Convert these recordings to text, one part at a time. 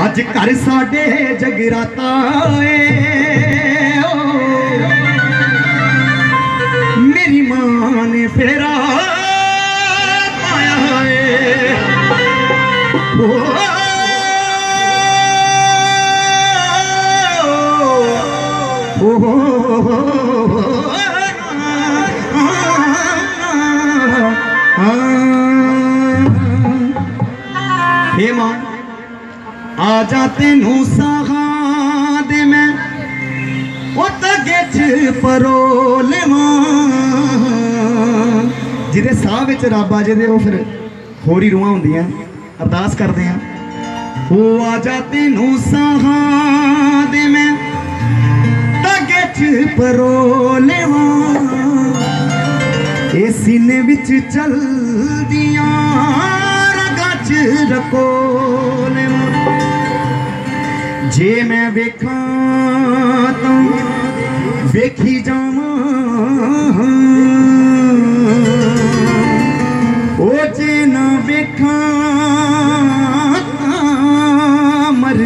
अज घर साडे जगराता मेरी मां ने फेरा पाया है। हे मां आ जा तेनू साहा दे मैं तगे च परोल जिदे साह विच रब आ जाए वो फिर होर ही रूहां होंदियां। अरदास करते हैं वो आ जा तेनू साहा दे मैं तगे च परोल ए सीने विच चल दियां रगां च रकोल जे मैं वेखा तो वेखी जावां ओ जे ना वेखा मर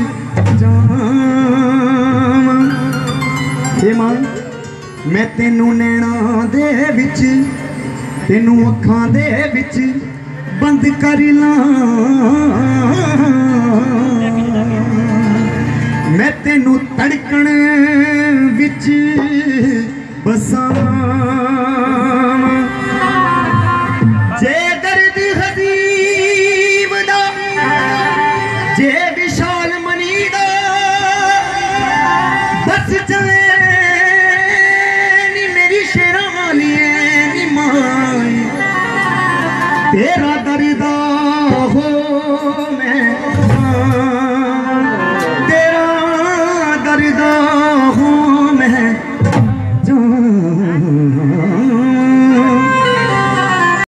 जावां। हे मां मैं तेनू नैना दे विच तेनू अखां दे विच बंद कर ला मैं तेनू धड़कन विच बसां। जे दर्द हबीब दा जे विशाल मनी दा बस चले नी मेरी शेरां वाली नी मां तेरा